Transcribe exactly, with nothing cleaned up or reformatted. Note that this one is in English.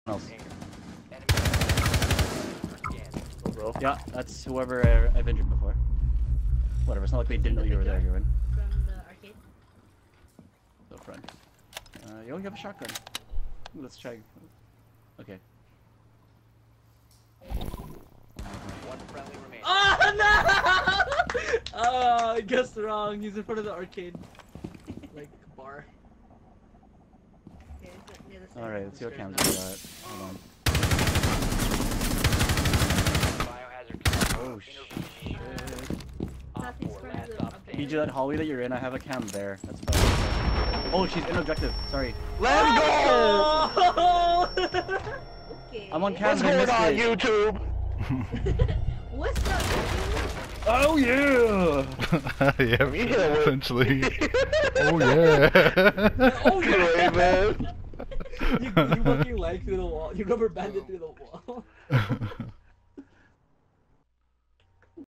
else. Oh, bro. Yeah, that's whoever I, I've injured before. Whatever, it's not like they didn't know you were there, Ewan. From the arcade? So front. Uh, you only have a shotgun. Ooh, let's try. Okay. One friendly remaining. Oh no! Oh, I guessed wrong. He's in front of the arcade. Like, bar. Okay, it's the other side. Alright, let's see what cams we got. Hold on. Biohazard. Oh shit. Southeast corner of the objective. P J, that hallway that you're in, I have a cam there. That's fine. Oh, she's in objective. Sorry. Let's go! Oh! Okay. I'm on cam. What's I going missed on, it. YouTube? What's up? Oh yeah! Yeah, Yeah. essentially. Oh yeah. Oh Great, man. You, you fucking leg through the wall. You rubber banded through the wall.